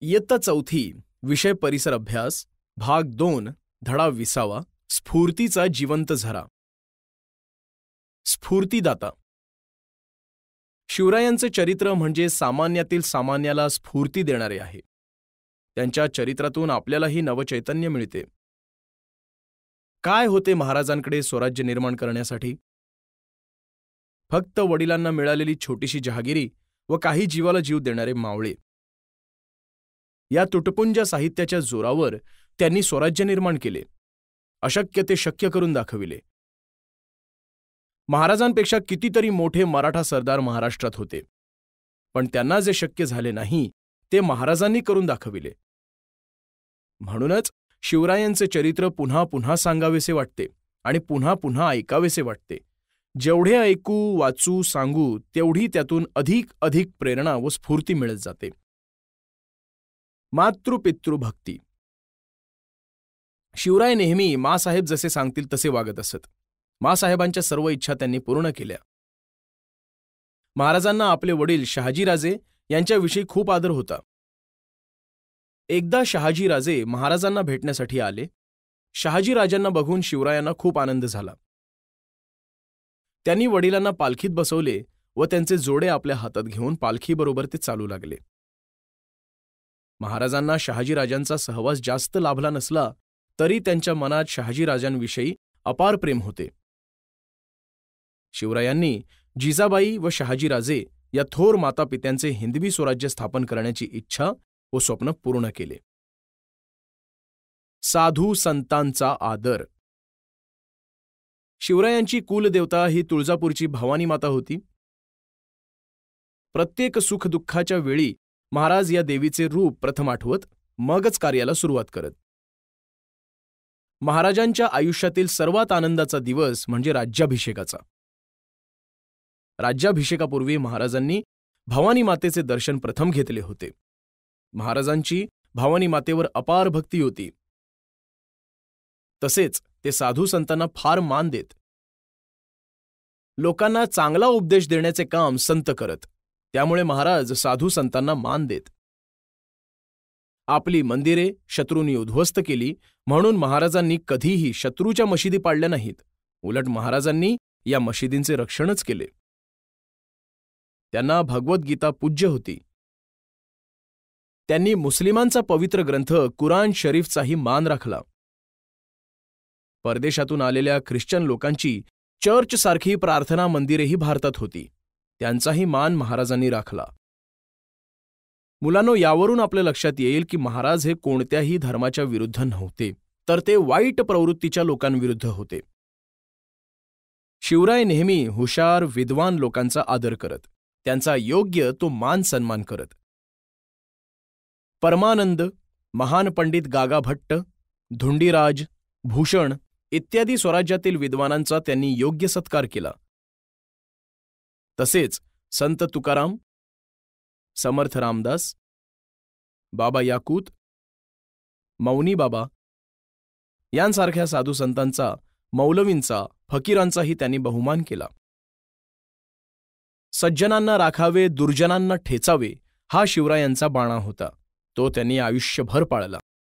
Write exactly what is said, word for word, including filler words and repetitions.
इयत्ता चौथी विषय परिसर अभ्यास भाग दोन धडा विसावा स्फूर्तीचा जिवंत झरा. स्फूर्तीदाता. शिवरायांचे चरित्र म्हणजे सामान्यातील सामान्याला स्फूर्ती देणारे आहे. त्यांच्या चरित्रातून आपल्यालाही नवचैतन्य मिळते. काय होते महाराजांकडे स्वराज्य निर्माण करण्यासाठी? फक्त वडिलांना मिळालेली छोटीशी जहागिरी व काही जीवाला जीव देणारे मावळे. या तुटपुंज साहित्याच्या जोरावर त्यांनी स्वराज्य निर्माण केले. अशक्य ते शक्य करून दाखविले. महाराजांपेक्षा कितीतरी मोठे मराठा सरदार महाराष्ट्रात होते, पण त्यांना जे शक्य झाले नाही ते महाराजांनी करून दाखविले. म्हणूनच शिवरायांचे चरित्र पुन्हा पुन्हा सांगावेसे वाटते आणि पुन्हा पुन्हा ऐकावेसे वाटते. जेवढे ऐकू वाचू सांगू तेवढी त्यातून अधिक अधिक प्रेरणा व स्फूर्ती मिळत जाते. मातृपितृभक्ती. शिवराय नेहमी मासाहेब जसे सांगतील तसे वागत असत. मासाहेबांच्या सर्व इच्छा त्यांनी पूर्ण केल्या. महाराजांना आपले वडील शहाजीराजे यांच्याविषयी खूप आदर होता. एकदा शहाजीराजे महाराजांना भेटण्यासाठी आले. शहाजीराजांना बघून शिवरायांना खूप आनंद झाला. त्यांनी वडिलांना पालखीत बसवले व त्यांचे जोडे आपल्या हातात घेऊन पालखीबरोबर ते चालू लागले. महाराजांना शहाजीराजांचा सहवास जास्त लाभला नसला तरी त्यांच्या मनात शहाजीराजांविषयी अपार प्रेम होते. शिवरायांनी जिजाबाई व शहाजीराजे या थोर मातापित्यांचे हिंदवी स्वराज्य स्थापन करण्याची इच्छा व स्वप्न पूर्ण केले. साधू संतांचा आदर. शिवरायांची कुलदेवता ही तुळजापूरची भवानी माता होती. प्रत्येक सुखदुःखाच्या वेळी महाराज या देवीचे रूप प्रथम आठवत मगच कार्याला सुरुवात करत. महाराजांच्या आयुष्यातील सर्वात आनंदाचा दिवस म्हणजे राज्याभिषेकाचा. राज्याभिषेकापूर्वी महाराजांनी भवानी मातेचे दर्शन प्रथम घेतले होते. महाराजांची भवानी मातेवर अपार भक्ती होती. तसेच ते साधू संतांना फार मान देत. लोकांना चांगला उपदेश देण्याचे काम संत करत. त्यामुळे महाराज साधू संतांना मान देत. आपली मंदिरे शत्रूंनी उद्ध्वस्त केली म्हणून महाराजांनी कधीही शत्रूच्या मशिदी पाडल्या नाहीत. उलट महाराजांनी या मशिदींचे रक्षणच केले. त्यांना भगवद्गीता पूज्य होती. त्यांनी मुस्लिमांचा पवित्र ग्रंथ कुराण शरीफचाही मान राखला. परदेशातून आलेल्या ख्रिश्चन लोकांची चर्चसारखी प्रार्थना मंदिरेही भारतात होती. त्यांचाही मान महाराजांनी राखला. मुलांनो, यावरून आपल्या लक्षात येईल की महाराज हे कोणत्याही धर्माच्या विरुद्ध नव्हते, तर ते वाईट प्रवृत्तीच्या लोकांविरुद्ध होते. शिवराय नेहमी हुशार विद्वान लोकांचा आदर करत. त्यांचा योग्य तो मान सन्मान करत. परमानंद, महान पंडित गागा भट्ट, धुंडीराज, भूषण इत्यादी स्वराज्यातील विद्वानांचा त्यांनी योग्य सत्कार केला. तसेच संत तुकाराम, समर्थ रामदास, बाबा याकूत, मौनी बाबा यांसारख्या साधू संतांचा, मौलवींचा, फकीरांचाही त्यांनी बहुमान केला. सज्जनांना राखावे, दुर्जनांना ठेचावे हा शिवरायांचा बाणा होता. तो त्यांनी आयुष्यभर पाळला.